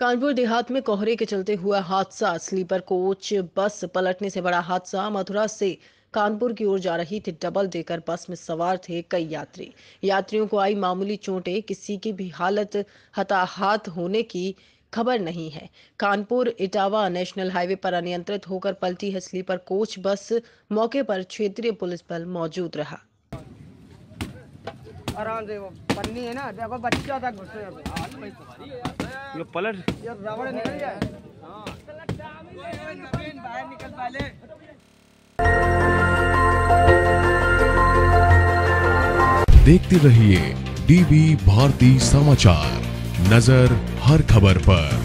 कानपुर देहात में कोहरे के चलते हुआ हादसा। स्लीपर कोच बस पलटने से बड़ा हादसा। मथुरा से कानपुर की ओर जा रही थी डबल डेकर बस में सवार थे कई यात्री। यात्रियों को आई मामूली चोटें, किसी की भी हालत हताहत होने की खबर नहीं है। कानपुर इटावा नेशनल हाईवे पर अनियंत्रित होकर पलटी है स्लीपर कोच बस। मौके पर क्षेत्रीय पुलिस बल मौजूद रहा। आराम से वो पन्नी है ना, देखो बच्चा तक घुसे ये पलट ये रबड़ निकल जाए। बाहर निकल पहले। देखते रहिए डीवी भारती समाचार, नजर हर खबर पर।